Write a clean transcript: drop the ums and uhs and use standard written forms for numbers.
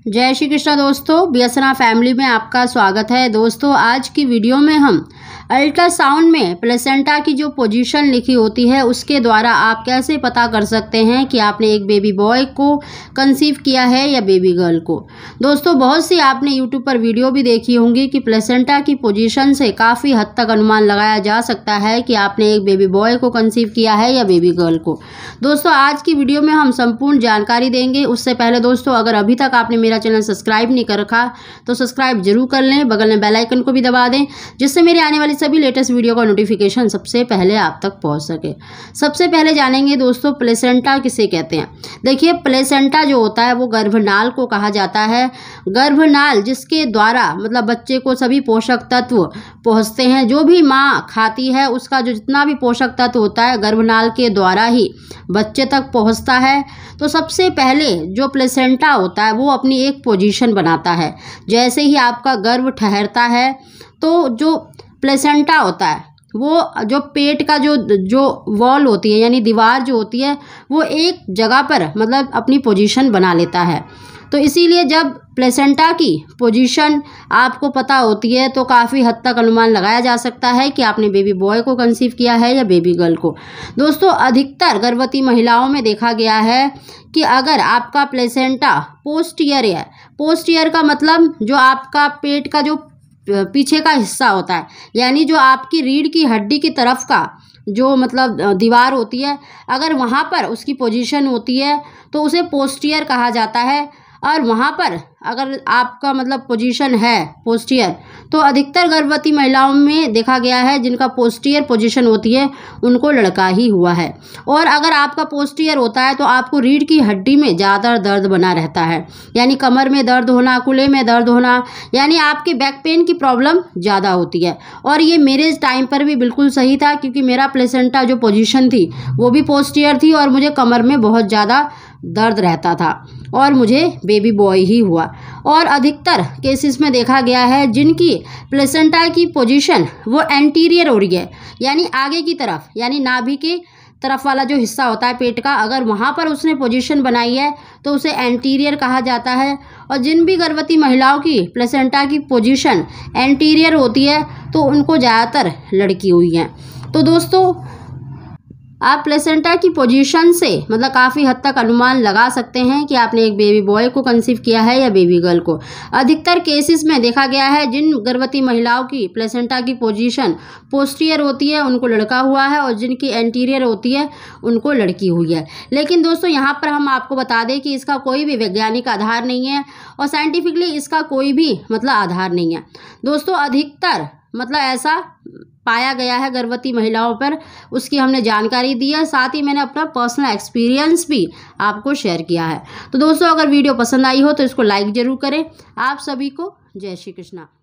जय श्री कृष्ण दोस्तों, बीएसएनआर फैमिली में आपका स्वागत है। दोस्तों आज की वीडियो में हम अल्ट्रासाउंड में प्लेसेंटा की जो पोजीशन लिखी होती है उसके द्वारा आप कैसे पता कर सकते हैं कि आपने एक बेबी बॉय को कंसीव किया है या बेबी गर्ल को। दोस्तों बहुत सी आपने यूट्यूब पर वीडियो भी देखी होंगी कि प्लेसेंटा की पोजीशन से काफ़ी हद तक अनुमान लगाया जा सकता है कि आपने एक बेबी बॉय को कंसीव किया है या बेबी गर्ल को। दोस्तों आज की वीडियो में हम संपूर्ण जानकारी देंगे। उससे पहले दोस्तों अगर अभी तक आपने मेरा चैनल सब्सक्राइब नहीं कर रखा तो सब्सक्राइब जरूर कर लें, बगल में बेल आइकन को भी दबा दें जिससे मेरे आने वाली सभी लेटेस्ट वीडियो का नोटिफिकेशन सबसे पहले आप तक पहुंच सके। सबसे पहले जानेंगे दोस्तों प्लेसेंटा किसे कहते हैं। देखिए प्लेसेंटा जो होता है वो गर्भनाल को कहा जाता है। गर्भनाल जिसके द्वारा मतलब बच्चे को सभी पोषक तत्व पहुँचते हैं, जो भी माँ खाती है उसका जो जितना भी पोषक तत्व होता है गर्भनाल के द्वारा ही बच्चे तक पहुँचता है। तो सबसे पहले जो प्लेसेंटा होता है वो अपनी एक पोजीशन बनाता है। जैसे ही आपका गर्भ ठहरता है तो जो प्लेसेंटा होता है वो जो पेट का जो वॉल होती है यानी दीवार जो होती है वो एक जगह पर मतलब अपनी पोजीशन बना लेता है। तो इसीलिए जब प्लेसेंटा की पोजीशन आपको पता होती है तो काफ़ी हद तक अनुमान लगाया जा सकता है कि आपने बेबी बॉय को कंसीव किया है या बेबी गर्ल को। दोस्तों अधिकतर गर्भवती महिलाओं में देखा गया है कि अगर आपका प्लेसेंटा पोस्टीयर है, पोस्टीयर का मतलब जो आपका पेट का जो पीछे का हिस्सा होता है यानी जो आपकी रीढ़ की हड्डी की तरफ का जो मतलब दीवार होती है, अगर वहाँ पर उसकी पोजीशन होती है तो उसे पोस्टीयर कहा जाता है। और वहाँ पर अगर आपका मतलब पोजीशन है पोस्टीयर तो अधिकतर गर्भवती महिलाओं में देखा गया है जिनका पोस्टीयर पोजीशन होती है उनको लड़का ही हुआ है। और अगर आपका पोस्टीयर होता है तो आपको रीढ़ की हड्डी में ज़्यादा दर्द बना रहता है, यानी कमर में दर्द होना, कूल्हे में दर्द होना, यानी आपके बैक पेन की प्रॉब्लम ज़्यादा होती है। और ये मेरे टाइम पर भी बिल्कुल सही था क्योंकि मेरा प्लेसेंटा जो पोजीशन थी वो भी पोस्टीयर थी और मुझे कमर में बहुत ज़्यादा दर्द रहता था और मुझे बेबी बॉय ही हुआ। और अधिकतर केसेस में देखा गया है जिनकी प्लेसेंटा की पोजीशन वो एंटीरियर हो रही है यानी आगे की तरफ, यानी नाभि के तरफ वाला जो हिस्सा होता है पेट का, अगर वहाँ पर उसने पोजीशन बनाई है तो उसे एंटीरियर कहा जाता है। और जिन भी गर्भवती महिलाओं की प्लेसेंटा की पोजीशन एंटीरियर होती है तो उनको ज़्यादातर लड़की हुई हैं। तो दोस्तों आप प्लेसेंटा की पोजीशन से मतलब काफ़ी हद तक अनुमान लगा सकते हैं कि आपने एक बेबी बॉय को कंसीव किया है या बेबी गर्ल को। अधिकतर केसेस में देखा गया है जिन गर्भवती महिलाओं की प्लेसेंटा की पोजीशन पोस्टीरियर होती है उनको लड़का हुआ है और जिनकी एंटीरियर होती है उनको लड़की हुई है। लेकिन दोस्तों यहाँ पर हम आपको बता दें कि इसका कोई भी वैज्ञानिक आधार नहीं है और साइंटिफिकली इसका कोई भी मतलब आधार नहीं है। दोस्तों अधिकतर मतलब ऐसा पाया गया है गर्भवती महिलाओं पर, उसकी हमने जानकारी दी है, साथ ही मैंने अपना पर्सनल एक्सपीरियंस भी आपको शेयर किया है। तो दोस्तों अगर वीडियो पसंद आई हो तो इसको लाइक ज़रूर करें। आप सभी को जय श्री कृष्णा।